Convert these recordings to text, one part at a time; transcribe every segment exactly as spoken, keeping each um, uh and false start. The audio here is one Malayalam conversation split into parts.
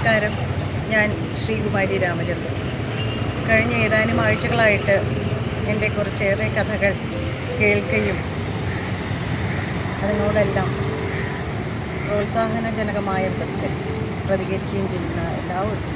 നമസ്കാരം. ഞാൻ ശ്രീകുമാരി രാമചന്ദ്രൻ. കഴിഞ്ഞ ഏതാനും ആഴ്ചകളായിട്ട് എൻ്റെ കുറച്ചേറെ കഥകൾ കേൾക്കുകയും അതിനോടെല്ലാം പ്രോത്സാഹനജനകമായ വിധത്തിൽ പ്രതികരിക്കുകയും ചെയ്യുന്ന എല്ലാവർക്കും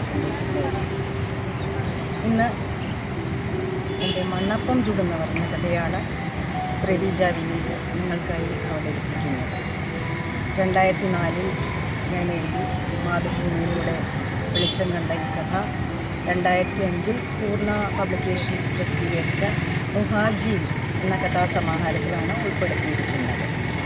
ഇന്ന് എൻ്റെ മണ്ണപ്പം ചുടുന്നവർ എന്ന കഥയാണ് പ്രവീജ വിനീത് നിങ്ങൾക്കായി അവതരിപ്പിക്കുന്നത്. രണ്ടായിരത്തി നാലിൽ ഞാൻ എഴുതി മാതൃഭൂമിയിലൂടെ വെളിച്ചം കണ്ട ഈ കഥ രണ്ടായിരത്തി അഞ്ചിൽ പൂർണ്ണ പബ്ലിക്കേഷൻസ് പ്രസിദ്ധീകരിച്ച മുഹാജീൽ എന്ന കഥാസമാഹാരത്തിലാണ് ഉൾപ്പെടുത്തിയിരിക്കുന്നത്.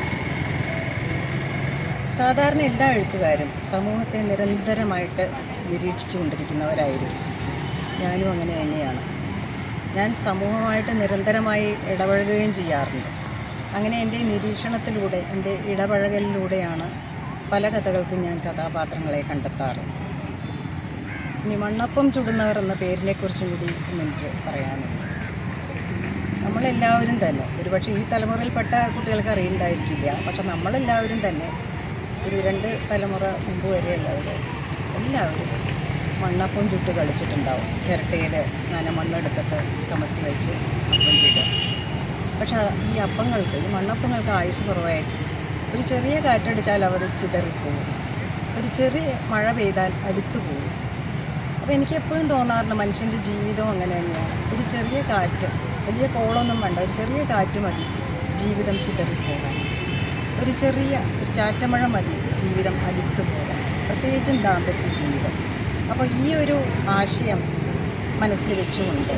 സാധാരണ എല്ലാ എഴുത്തുകാരും സമൂഹത്തെ നിരന്തരമായിട്ട് നിരീക്ഷിച്ചു കൊണ്ടിരിക്കുന്നവരായിരിക്കും. ഞാനും അങ്ങനെ തന്നെയാണ്. ഞാൻ സമൂഹമായിട്ട് നിരന്തരമായി ഇടപഴകുകയും ചെയ്യാറുണ്ട്. അങ്ങനെ എൻ്റെ നിരീക്ഷണത്തിലൂടെ, എൻ്റെ ഇടപഴകലിലൂടെയാണ് പല കഥകൾക്കും ഞാൻ കഥാപാത്രങ്ങളെ കണ്ടെത്താറ്. ഇനി മണ്ണപ്പം ചുടുന്നവർ എന്ന പേരിനെക്കുറിച്ചും കൂടി എനിക്ക് പറയാനുണ്ട്. നമ്മളെല്ലാവരും തന്നെ, ഒരുപക്ഷെ ഈ തലമുറയിൽപ്പെട്ട കുട്ടികൾക്ക് അറിയുണ്ടായിരിക്കില്ല, പക്ഷെ നമ്മളെല്ലാവരും തന്നെ ഒരു രണ്ട് തലമുറ മുമ്പ് വരെയുള്ളവർ എല്ലാവരും മണ്ണപ്പം ചുട്ട് കളിച്ചിട്ടുണ്ടാവും. ചിരട്ടയിൽ നന മണ്ണെടുത്തിട്ട് കമത്തി വെച്ച് അപ്പം ചുടുക. പക്ഷെ ഈ അപ്പങ്ങൾക്ക്, ഈ മണ്ണപ്പങ്ങൾക്ക് ആയുസ് കുറവായിരിക്കും. ഒരു ചെറിയ കാറ്റടിച്ചാൽ അവർ ചിതറിപ്പോവും, ഒരു ചെറിയ മഴ പെയ്താൽ അടുത്തു പോകും. അപ്പോൾ എനിക്ക് എപ്പോഴും തോന്നാറുണ്ട്, മനുഷ്യൻ്റെ ജീവിതം അങ്ങനെ തന്നെയാണ്. ഒരു ചെറിയ കാറ്റ്, വലിയ കോളൊന്നും വേണ്ട, ഒരു ചെറിയ കാറ്റ് മതി ജീവിതം ചിതറിപ്പോകാൻ. ഒരു ചെറിയ ഒരു ചാറ്റമഴ മതി ജീവിതം അടുത്തു പോകാൻ, പ്രത്യേകിച്ചും ദാമ്പത്യ ജീവിതം. അപ്പോൾ ഈ ഒരു ആശയം മനസ്സിൽ വെച്ചുകൊണ്ട്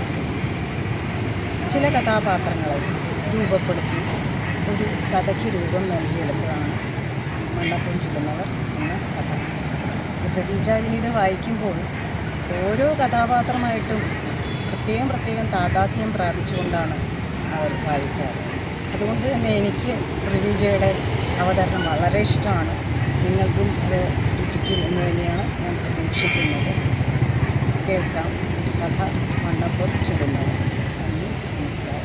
ചില കഥാപാത്രങ്ങളെ രൂപപ്പെടുത്തി ഒരു കഥയ്ക്ക് രൂപം നൽകിയെടുത്തതാണ് മണ്ണപ്പം ചുടുന്നവർ എന്ന കഥ. പ്രവീജ വിനീത് വായിക്കുമ്പോൾ ഓരോ കഥാപാത്രമായിട്ടും പ്രത്യേകം പ്രത്യേകം താതാത്മ്യം പ്രാപിച്ചുകൊണ്ടാണ് അവർ വായിക്കാറ്. അതുകൊണ്ട് തന്നെ എനിക്ക് പ്രവീജയുടെ അവതരണം വളരെ ഇഷ്ടമാണ്. നിങ്ങൾക്കും അത് രുചിക്കും എന്ന് തന്നെയാണ് ഞാൻ പ്രതീക്ഷിക്കുന്നത്. കേൾക്കാം കഥ മണ്ണപ്പം ചുടുന്നവർ. നമസ്കാരം.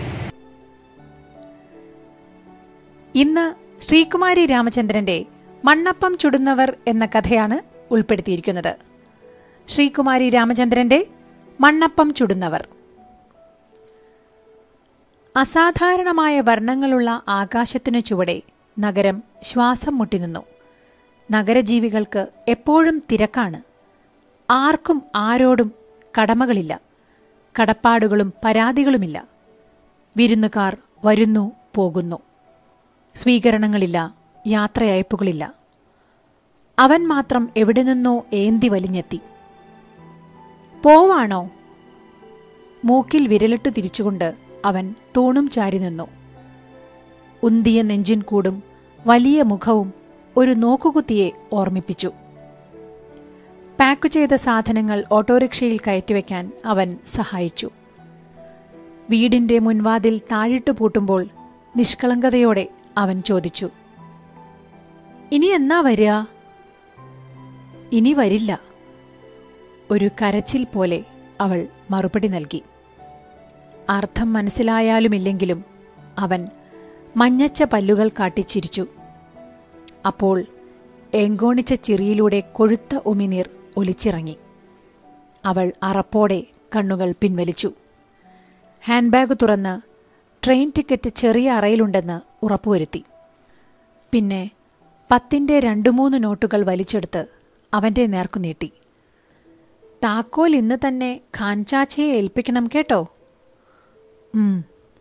ഇന്ന് ശ്രീകുമാരി രാമചന്ദ്രന്റെ മണ്ണപ്പം ചുടുന്നവർ എന്ന കഥയാണ് ഉൾപ്പെടുത്തിയിരിക്കുന്നത്. ശ്രീകുമാരി രാമചന്ദ്രന്റെ മണ്ണപ്പം ചുടുന്നവർ. അസാധാരണമായ വർണ്ണങ്ങളുള്ള ആകാശത്തിനു ചുവടെ നഗരം ശ്വാസം മുട്ടിനിന്നു. നഗരജീവികൾക്ക് എപ്പോഴും തിരക്കാണ്. ആർക്കും ആരോടും കടമകളില്ല, കടപ്പാടുകളും പരാതികളുമില്ല. വിരുന്നുകാർ വരുന്നു പോകുന്നു. സ്വീകരണങ്ങളില്ല, യാത്രയയപ്പുകളില്ല. അവൻ മാത്രം എവിടെ നിന്നോ ഏന്തി വലിഞ്ഞെത്തി. പോവാണോ? മൂക്കിൽ വിരലിട്ടു തിരിച്ചുകൊണ്ട് അവൻ തൂണും ചാരി നിന്നു. ഉന്തിയ നെഞ്ചിൻ കൂടും വലിയ മുഖവും ഒരു നോക്കുകുത്തിയെ ഓർമ്മിപ്പിച്ചു. പാക്കു ചെയ്ത സാധനങ്ങൾ ഓട്ടോറിക്ഷയിൽ കയറ്റിവെക്കാൻ അവൻ സഹായിച്ചു. വീടിന്റെ മുൻവാതിൽ താഴിട്ടു പൂട്ടുമ്പോൾ നിഷ്കളങ്കതയോടെ അവൻ ചോദിച്ചു, ഇനി എന്നാ വരിക? ഇനി വരില്ല. ഒരു കരച്ചിൽ പോലെ അവൾ മറുപടി നൽകി. അർത്ഥം മനസ്സിലായാലുമില്ലെങ്കിലും അവൻ മഞ്ഞച്ച പല്ലുകൾ കാട്ടിച്ചിരിച്ചു. അപ്പോൾ എങ്കോണിച്ച ചിറിയിലൂടെ കൊഴുത്ത ഉമിനീർ ഒലിച്ചിറങ്ങി. അവൾ അറപ്പോടെ കണ്ണുകൾ പിൻവലിച്ചു. ഹാൻഡ്ബാഗ് തുറന്ന് ട്രെയിൻ ടിക്കറ്റ് ചെറിയ അറയിലുണ്ടെന്ന് ഉറപ്പുവരുത്തി. പിന്നെ പത്തിന്റെ രണ്ടു മൂന്ന് നോട്ടുകൾ വലിച്ചെടുത്ത് അവന്റെ നേർക്കു നീട്ടി. താക്കോൽ ഇന്ന് തന്നെ ഖാൻചാച്ചയെ ഏൽപ്പിക്കണം കേട്ടോ. ഉം.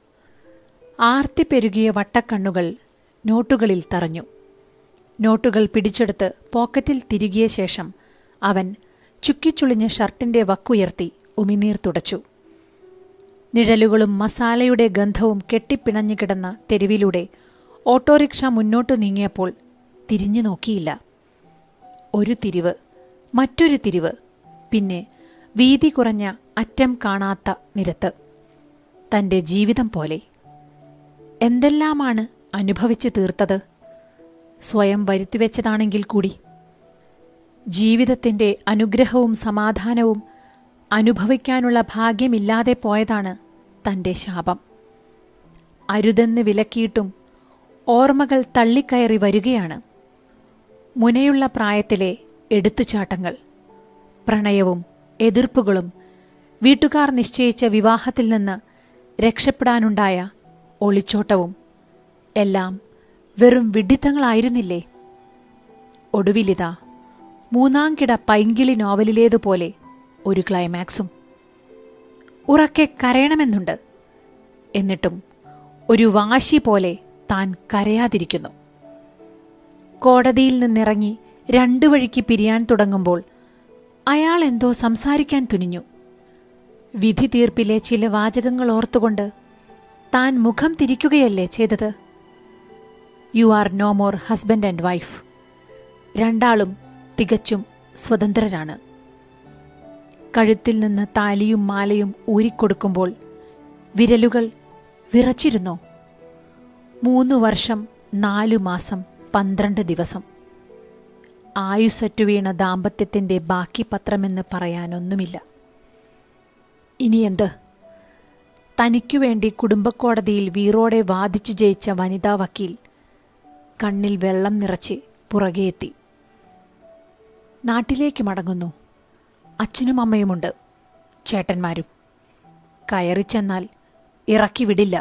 ആർത്തി പെരുകിയ വട്ടക്കണ്ണുകൾ നോട്ടുകളിൽ തറഞ്ഞു. നോട്ടുകൾ പിടിച്ചെടുത്ത് പോക്കറ്റിൽ തിരുകിയ ശേഷം അവൻ ചുക്കിച്ചുളിഞ്ഞ ഷർട്ടിന്റെ വക്കുയർത്തി ഉമിനീർ തുടച്ചു. നിഴലുകളും മസാലയുടെ ഗന്ധവും കെട്ടിപ്പിണഞ്ഞുകിടന്ന തെരുവിലൂടെ ഓട്ടോറിക്ഷ മുന്നോട്ടു നീങ്ങിയപ്പോൾ തിരിഞ്ഞു നോക്കിയില്ല. ഒരു തിരിവ്, മറ്റൊരു തിരിവ്, പിന്നെ വീതി കുറഞ്ഞ അറ്റം കാണാത്ത നിരത്ത്. തന്റെ ജീവിതം പോലെ. എന്തെല്ലാമാണ് അനുഭവിച്ചു തീർത്തത്, സ്വയം വരുത്തിവെച്ചതാണെങ്കിൽ കൂടി. ജീവിതത്തിന്റെ അനുഗ്രഹവും സമാധാനവും അനുഭവിക്കാനുള്ള ഭാഗ്യമില്ലാതെ പോയതാണ് തന്റെ ശാപം. അരുതെന്ന് വിലക്കിയിട്ടും ഓർമ്മകൾ തള്ളിക്കയറി വരികയാണ്. മുനയുള്ള പ്രായത്തിലെ എടുത്തുചാട്ടങ്ങൾ. പ്രണയവും എതിർപ്പുകളും വീട്ടുകാർ നിശ്ചയിച്ച വിവാഹത്തിൽ നിന്ന് രക്ഷപ്പെടാനുണ്ടായ ഒളിച്ചോട്ടവും എല്ലാം വെറും വിഡ്ഢിത്തങ്ങളായിരുന്നില്ലേ? ഒടുവിലിതാ മൂന്നാം കിട പൈങ്കിളി നോവലിലേതുപോലെ ഒരു ക്ലൈമാക്സും. ഉറക്കെ കരയണമെന്നുണ്ട്, എന്നിട്ടും ഒരു വാശി പോലെ താൻ കരയാതിരിക്കുന്നു. കോടതിയിൽ നിന്നിറങ്ങി രണ്ടു വഴിക്ക് പിരിയാൻ തുടങ്ങുമ്പോൾ അയാൾ എന്തോ സംസാരിക്കാൻ തുനിഞ്ഞു. വിധി തീർപ്പിലെ ചില വാചകങ്ങൾ ഓർത്തുകൊണ്ട് താൻ മുഖം തിരിക്കുകയല്ലേ ചെയ്തത്. You are no more husband and wife. രണ്ടാളും തികച്ചും സ്വതന്ത്രരാണ്. കഴുത്തിൽ നിന്ന് താലിയും മാലയും ഊരിക്കൊടുക്കുമ്പോൾ വിരലുകൾ വിറച്ചിരുന്നോ? മൂന്നു വർഷം നാലു മാസം പന്ത്രണ്ട് ദിവസം. ആയുസ്സറ്റു വീണ ദാമ്പത്യത്തിന്റെ ബാക്കി പത്രമെന്ന് പറയാനൊന്നുമില്ല. ഇനിയെന്ത്? തനിക്കുവേണ്ടി കുടുംബക്കോടതിയിൽ വീറോടെ വാദിച്ചു ജയിച്ച വനിതാ വക്കീൽ കണ്ണിൽ വെള്ളം നിറച്ച് പുറകെയെത്തി. നാട്ടിലേക്ക് മടങ്ങുന്നു. അച്ഛനും അമ്മയുമുണ്ട്, ചേട്ടന്മാരും. കയറിച്ചെന്നാൽ ഇറക്കി വിടില്ല.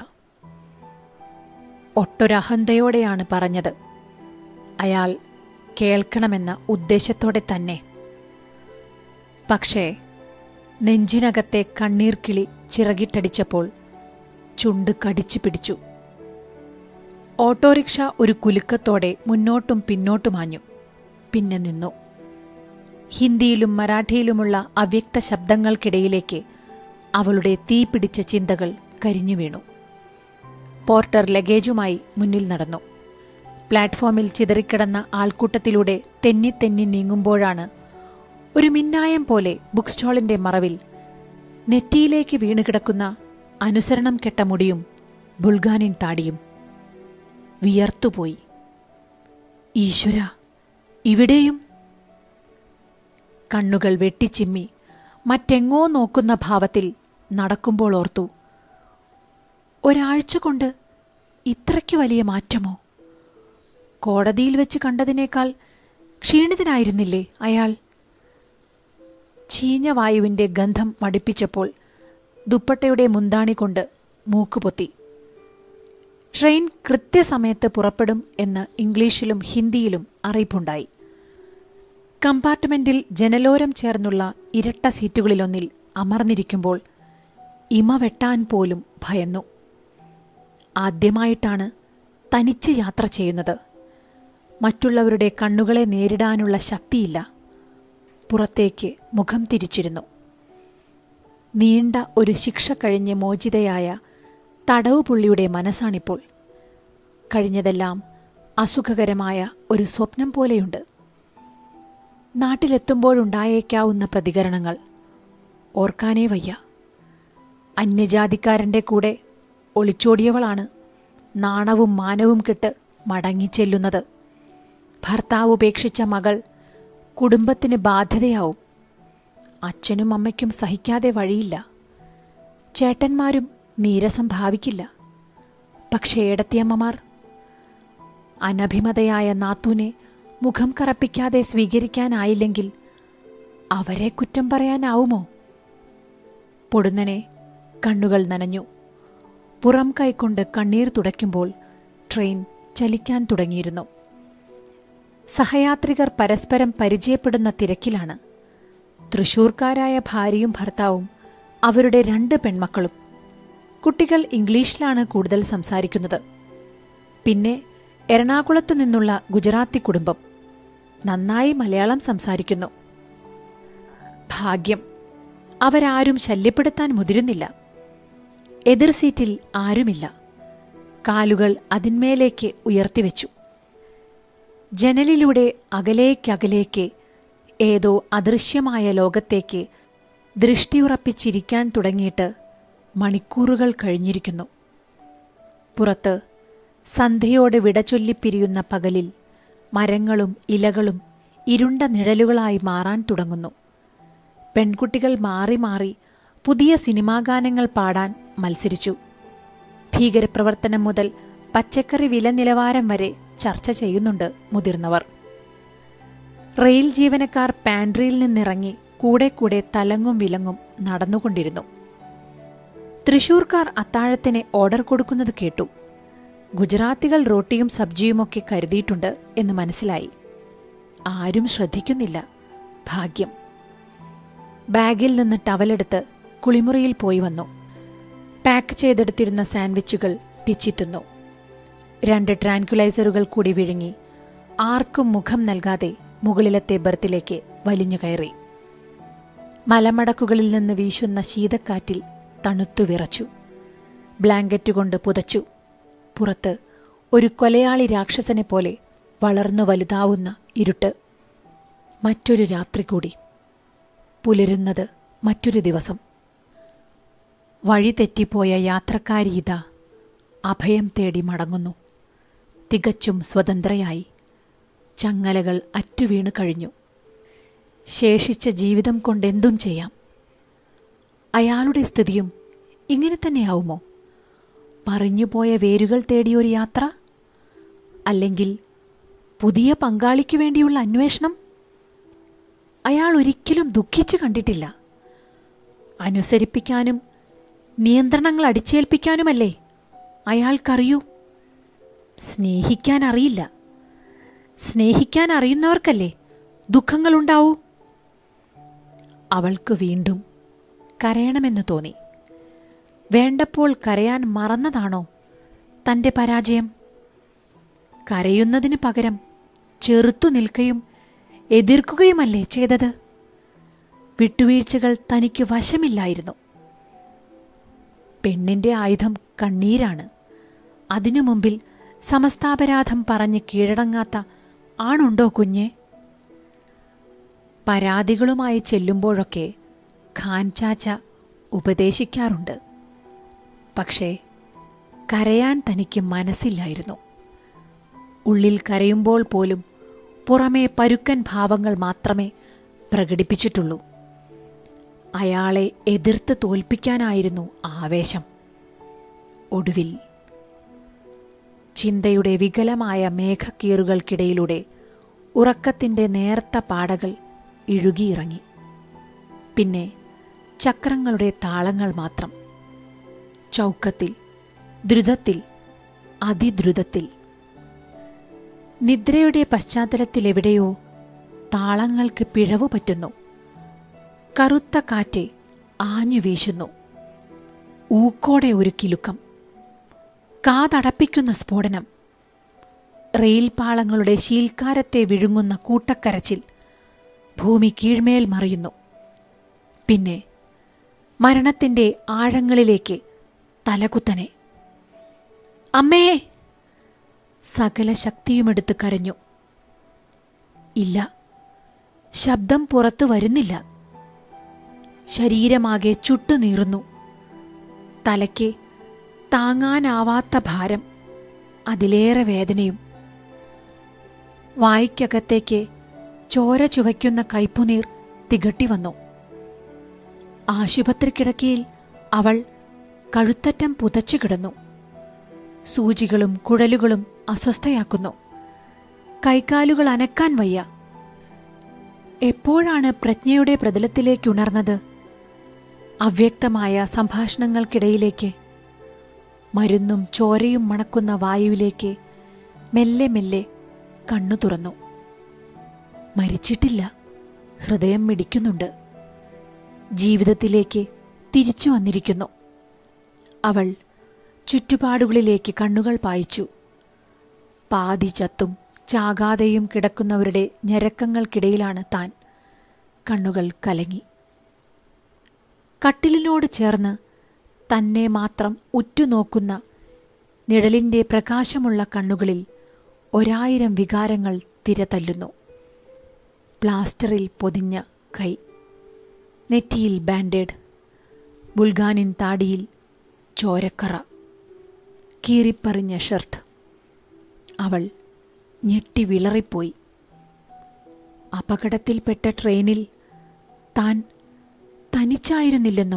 ഒട്ടൊരഹന്തയോടെയാണ് പറഞ്ഞത്. അയാൾ കേൾക്കണമെന്ന ഉദ്ദേശത്തോടെ തന്നെ. പക്ഷേ നെഞ്ചിനകത്തെ കണ്ണീർക്കിളി ചിറകിട്ടടിച്ചപ്പോൾ ചുണ്ട് കടിച്ചു പിടിച്ചു. ഓട്ടോറിക്ഷ ഒരു കുലുക്കത്തോടെ മുന്നോട്ടും പിന്നോട്ടുമാഞ്ഞു. പിന്നെ നിന്നു. ഹിന്ദിയിലും മറാഠിയിലുമുള്ള അവ്യക്ത ശബ്ദങ്ങൾക്കിടയിലേക്ക് അവളുടെ തീപിടിച്ച ചിന്തകൾ കരിഞ്ഞു വീണു. പോർട്ടർ ലഗേജുമായി മുന്നിൽ നടന്നു. പ്ലാറ്റ്ഫോമിൽ ചിതറിക്കിടന്ന ആൾക്കൂട്ടത്തിലൂടെ തെന്നി തെന്നി നീങ്ങുമ്പോഴാണ് ഒരു മിന്നായം പോലെ ബുക്ക് സ്റ്റോളിന്റെ മറവിൽ നെറ്റിയിലേക്ക് വീണുകിടക്കുന്ന അനുസരണം കെട്ട മുടിയും ബുൾഗാനിൻ താടിയും. വിയർത്തുപോയി. ഈശ്വര, ഇവിടെയും? കണ്ണുകൾ വെട്ടിച്ചിമ്മി മറ്റെങ്ങോ നോക്കുന്ന ഭാവത്തിൽ നടക്കുമ്പോൾ ഓർത്തു, ഒരാഴ്ച കൊണ്ട് ഇത്രയ്ക്ക് വലിയ മാറ്റമോ? കോടതിയിൽ വെച്ച് കണ്ടതിനേക്കാൾ ക്ഷീണിതനായിരുന്നില്ലേ അയാൾ? ചീഞ്ഞ വായുവിന്റെ ഗന്ധം മടിപ്പിച്ചപ്പോൾ ദുപ്പട്ടയുടെ മുന്താണി കൊണ്ട് മൂക്കുപൊത്തി. ട്രെയിൻ കൃത്യസമയത്ത് പുറപ്പെടും എന്ന് ഇംഗ്ലീഷിലും ഹിന്ദിയിലും അറിയിപ്പുണ്ടായി. കമ്പാർട്ട്മെന്റിൽ ജനലോരം ചേർന്നുള്ള ഇരട്ട സീറ്റുകളിലൊന്നിൽ അമർന്നിരിക്കുമ്പോൾ ഇമ വെട്ടാൻ പോലും ഭയന്നു. ആദ്യമായിട്ടാണ് തനിച്ച് യാത്ര ചെയ്യുന്നത്. മറ്റുള്ളവരുടെ കണ്ണുകളെ നേരിടാനുള്ള ശക്തിയില്ല. പുറത്തേക്ക് മുഖം തിരിച്ചിരുന്നു. നീണ്ട ഒരു ശിക്ഷ കഴിഞ്ഞ് മോചിതയായ തടവുപുള്ളിയുടെ മനസ്സാണിപ്പോൾ. കഴിഞ്ഞതെല്ലാം അസുഖകരമായ ഒരു സ്വപ്നം പോലെയുണ്ട്. നാട്ടിലെത്തുമ്പോഴുണ്ടായേക്കാവുന്ന പ്രതികരണങ്ങൾ ഓർക്കാനേ വയ്യ. അന്യജാതിക്കാരൻ്റെ കൂടെ ഒളിച്ചോടിയവളാണ് നാണവും മാനവും കെട്ട് മടങ്ങിച്ചെല്ലുന്നത്. ഭർത്താവ് ഉപേക്ഷിച്ച മകൾ കുടുംബത്തിന് ബാധ്യതയാവും. അച്ഛനും അമ്മയ്ക്കും സഹിക്കാതെ വഴിയില്ല. ചേട്ടന്മാരും നീരസം ഭാവിക്കില്ല. പക്ഷേ ഏടത്തിയമ്മമാർ അനഭിമതയായ നാത്തൂനെ മുഖം കറപ്പിക്കാതെ സ്വീകരിക്കാനായില്ലെങ്കിൽ അവരെ കുറ്റം പറയാനാവുമോ? പൊടുന്നനെ കണ്ണുകൾ നനഞ്ഞു. പുറം കൈകൊണ്ട് കണ്ണീർ തുടയ്ക്കുമ്പോൾ ട്രെയിൻ ചലിക്കാൻ തുടങ്ങിയിരുന്നു. സഹയാത്രികർ പരസ്പരം പരിചയപ്പെടുന്ന തിരക്കിലാണ്. തൃശൂർക്കാരായ ഭാര്യയും ഭർത്താവും അവരുടെ രണ്ട് പെൺമക്കളും. കുട്ടികൾ ഇംഗ്ലീഷിലാണ് കൂടുതൽ സംസാരിക്കുന്നത്. പിന്നെ എറണാകുളത്തു നിന്നുള്ള ഗുജറാത്തി കുടുംബം നന്നായി മലയാളം സംസാരിക്കുന്നു. ഭാഗ്യം, അവരാരും ശല്യപ്പെടുത്താൻ മുതിരുന്നില്ല. എതിർ സീറ്റിൽ ആരുമില്ല. കാലുകൾ അതിന്മേലേക്ക് ഉയർത്തിവെച്ചു. ജനലിലൂടെ അകലേക്കകലേക്ക് ഏതോ അദൃശ്യമായ ലോകത്തേക്ക് ദൃഷ്ടിയുറപ്പിച്ചിരിക്കാൻ തുടങ്ങിയിട്ട് മണിക്കൂറുകൾ കഴിഞ്ഞിരിക്കുന്നു. പുറത്ത് സന്ധ്യയോടെ വിടചൊല്ലിപ്പിരിയുന്ന പകലിൽ മരങ്ങളും ഇലകളും ഇരുണ്ട നിഴലുകളായി മാറാൻ തുടങ്ങുന്നു. പെൺകുട്ടികൾ മാറി മാറി പുതിയ സിനിമാഗാനങ്ങൾ പാടാൻ മത്സരിച്ചു. ഭീകരപ്രവർത്തനം മുതൽ പച്ചക്കറി വില നിലവാരം വരെ ചർച്ച ചെയ്യുന്നുണ്ട് മുതിർന്നവർ. റെയിൽ ജീവനക്കാർ പാൻട്രിയിൽ നിന്നിറങ്ങി കൂടെ കൂടെ തലങ്ങും വിലങ്ങും നടന്നുകൊണ്ടിരുന്നു. തൃശൂർക്കാർ അത്താഴത്തിന് ഓർഡർ കൊടുക്കുന്നത് കേട്ടു. ഗുജറാത്തികൾ റോട്ടിയും സബ്ജിയുമൊക്കെ കരുതിയിട്ടുണ്ട് എന്ന് മനസ്സിലായി. ആരും ശ്രദ്ധിക്കുന്നില്ല. ഭാഗ്യം. ബാഗിൽ നിന്ന് ടവലെടുത്ത് കുളിമുറിയിൽ പോയി വന്നു. പാക്ക് ചെയ്തെടുത്തിരുന്ന സാൻഡ്വിച്ചുകൾ പിച്ചിത്തുന്നു. രണ്ട് ട്രാൻക്യുലൈസറുകൾ കൂടി വിഴുങ്ങി ആർക്കും മുഖം നൽകാതെ മുകളിലത്തെ ബർത്തിലേക്ക് വലിഞ്ഞു കയറി. മലമടക്കുകളിൽ നിന്ന് വീശുന്ന ശീതക്കാറ്റിൽ തണുത്തു വിറച്ചു. ബ്ലാങ്കറ്റ് കൊണ്ട് പുതച്ചു. പുറത്ത് ഒരു കൊലയാളി രാക്ഷസനെ പോലെ വളർന്നു വലുതാവുന്ന ഇരുട്ട്. മറ്റൊരു രാത്രി കൂടി. പുലരുന്നത് മറ്റൊരു ദിവസം. വഴി തെറ്റിപ്പോയ യാത്രക്കാരിയിതാ അഭയം തേടി മടങ്ങുന്നു. തികച്ചും സ്വതന്ത്രയായി. ചങ്ങലകൾ അറ്റുവീണു കഴിഞ്ഞു. ശേഷിച്ച ജീവിതം കൊണ്ടെന്തും ചെയ്യാം. അയാളുടെ സ്ഥിതിയും ഇങ്ങനെ തന്നെയാവുമോ? പറഞ്ഞുപോയ വേരുകൾ തേടിയൊരു യാത്ര? അല്ലെങ്കിൽ പുതിയ പങ്കാളിക്ക് വേണ്ടിയുള്ള അന്വേഷണം? അയാൾ ഒരിക്കലും ദുഃഖിച്ചു കണ്ടിട്ടില്ല. അനുസരിപ്പിക്കാനും നിയന്ത്രണങ്ങൾ അടിച്ചേൽപ്പിക്കാനുമല്ലേ അയാൾക്കറിയൂ. സ്നേഹിക്കാൻ അറിയില്ല. സ്നേഹിക്കാൻ അറിയുന്നവർക്കല്ലേ ദുഃഖങ്ങളുണ്ടാവൂ. അവൾക്ക് വീണ്ടും കരയണമെന്ന് തോന്നി. വേണ്ടപ്പോൾ കരയാൻ മറന്നതാണോ തന്റെ പരാജയം? കരയുന്നതിനു പകരം ചെറുത്തു നിൽക്കുകയും എതിർക്കുകയുമല്ലേ ചെയ്തത്? വിട്ടുവീഴ്ചകൾ തനിക്ക് വശമില്ലായിരുന്നു. പെണ്ണിന്റെ ആയുധം കണ്ണീരാണ്. അതിനു മുമ്പിൽ സമസ്താപരാധം പറഞ്ഞ് കീഴടങ്ങാത്ത ആണുണ്ടോ കുഞ്ഞെ? പരാതികളുമായി ചെല്ലുമ്പോഴൊക്കെ ഖാൻ ചാച്ച ഉപദേശിക്കാറുണ്ട്. പക്ഷേ കരയാൻ തനിക്ക് മനസ്സില്ലായിരുന്നു. ഉള്ളിൽ കരയുമ്പോൾ പോലും പുറമേ പരുക്കൻ ഭാവങ്ങൾ മാത്രമേ പ്രകടിപ്പിച്ചിട്ടുള്ളൂ. അയാളെ എതിർത്ത് തോൽപ്പിക്കാനായിരുന്നു ആവേശം. ഒടുവിൽ ചിന്തയുടെ വികലമായ മേഘക്കീറുകൾക്കിടയിലൂടെ ഉറക്കത്തിന്റെ നേർത്ത പാടകൾ ഇഴുകിയിറങ്ങി. പിന്നെ ചക്രങ്ങളുടെ താളങ്ങൾ മാത്രം. ചൗക്കത്തിൽ, ദ്രുതത്തിൽ, അതിദ്രുതത്തിൽ. നിദ്രയുടെ പശ്ചാത്തലത്തിലെവിടെയോ താളങ്ങൾക്ക് പിഴവു പറ്റുന്നു. കറുത്ത കാറ്റ് ആഞ്ഞു വീശുന്നു. ഊക്കോടെ ഒരു കിലുക്കം. കാതടപ്പിക്കുന്ന സ്ഫോടനം. റെയിൽ പാളങ്ങളുടെ ശീൽക്കാരത്തെ വിഴുങ്ങുന്ന കൂട്ടക്കരച്ചിൽ. ഭൂമി കീഴ്മേൽ മറിയുന്നു. പിന്നെ മരണത്തിന്റെ ആഴങ്ങളിലേക്ക് തലകുത്തനെ. അമ്മേ! സകല ശക്തിയുമെടുത്ത് കരഞ്ഞു. ഇല്ല, ശബ്ദം പുറത്തു വരുന്നില്ല. ശരീരമാകെ ചുട്ടുനീറുന്നു. തലയ്ക്ക് താങ്ങാനാവാത്ത ഭാരം, അതിലേറെ വേദനയും. വായ്ക്കകത്തേക്ക് ചോര ചുവയ്ക്കുന്ന കയ്പുനീർ തികട്ടി വന്നു. ആശുപത്രി കിടക്കയിൽ അവൾ കഴുത്തറ്റം പുതച്ചു കിടന്നു. സൂചികളും കുഴലുകളും അസ്വസ്ഥയാക്കുന്നു. കൈകാലുകൾ അനക്കാൻ വയ്യ. എപ്പോഴാണ് പ്രജ്ഞയുടെ പ്രതലത്തിലേക്കുണർന്നത്? അവ്യക്തമായ സംഭാഷണങ്ങൾക്കിടയിലേക്ക്, മരുന്നും ചോരയും മണക്കുന്ന വായുവിലേക്ക് മെല്ലെ മെല്ലെ കണ്ണു തുറന്നു. മരിച്ചിട്ടില്ല. ഹൃദയം മിടിക്കുന്നുണ്ട്. ജീവിതത്തിലേക്ക് തിരിച്ചു വന്നിരിക്കുന്നു. അവൾ ചുറ്റുപാടുകളിലേക്ക് കണ്ണുകൾ പായിച്ചു. പാതി ചത്തും ചാകാതെയും കിടക്കുന്നവരുടെ ഞരക്കങ്ങൾക്കിടയിലാണ് താൻ. കണ്ണുകൾ കലങ്ങി. കട്ടിലിനോട് ചേർന്ന് തന്നെ മാത്രം ഉറ്റുനോക്കുന്ന നിഴലിന്റെ പ്രകാശമുള്ള കണ്ണുകളിൽ ഒരായിരം വികാരങ്ങൾ തിരതല്ലുന്നു. പ്ലാസ്റ്ററിൽ പൊതിഞ്ഞ കൈ, നെറ്റിയിൽ ബാൻഡേഡ്, ബുൾഗാനിൻ താടിയിൽ ചോരക്കറ, കീറിപ്പറിഞ്ഞ ഷർട്ട്. അവൾ ഞെട്ടി വിളറിപ്പോയി. അപകടത്തിൽപ്പെട്ട ട്രെയിനിൽ താൻ തനിച്ചായിരുന്നില്ലെന്നോ?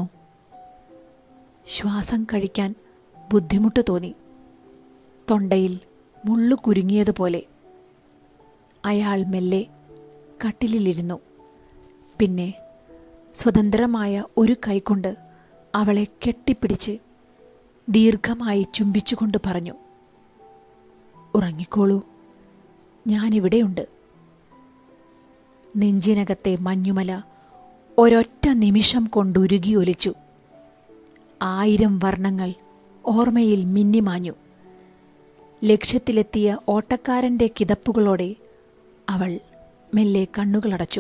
ശ്വാസം കഴിക്കാൻ ബുദ്ധിമുട്ട് തോന്നി. തൊണ്ടയിൽ മുള്ളു കുരുങ്ങിയതുപോലെ. അയാൾ മെല്ലെ കട്ടിലിലിരുന്നു. പിന്നെ സ്വതന്ത്രമായ ഒരു കൈകൊണ്ട് അവളെ കെട്ടിപ്പിടിച്ച് ദീർഘമായി ചുംബിച്ചുകൊണ്ട് പറഞ്ഞു, ഉറങ്ങിക്കോളൂ, ഞാനിവിടെയുണ്ട്. നെഞ്ചിനകത്തെ മഞ്ഞുമല ഒരൊറ്റ നിമിഷം കൊണ്ടുരുകി ഒലിച്ചു. ആയിരം വർണ്ണങ്ങൾ ഓർമ്മയിൽ മിന്നിമാഞ്ഞു. ലക്ഷ്യത്തിലെത്തിയ ഓട്ടക്കാരൻ്റെ കിതപ്പുകളോടെ അവൾ മെല്ലെ കണ്ണുകളടച്ചു.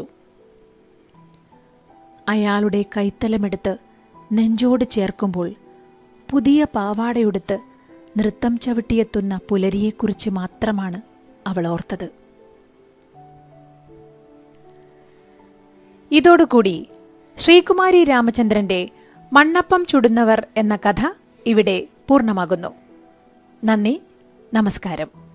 അയാളുടെ കൈത്തലമെടുത്ത് നെഞ്ചോട് ചേർക്കുമ്പോൾ പുതിയ പാവാടയുടുത്ത് നൃത്തം ചവിട്ടിയെത്തുന്ന പുലരിയെക്കുറിച്ച് മാത്രമാണ് അവൾ ഓർത്തത്. ഇതോടുകൂടി ശ്രീകുമാരി രാമചന്ദ്രന്റെ മണ്ണപ്പം ചുടുന്നവർ എന്ന കഥ ഇവിടെ പൂർണ്ണമാകുന്നു. നന്ദി, നമസ്കാരം.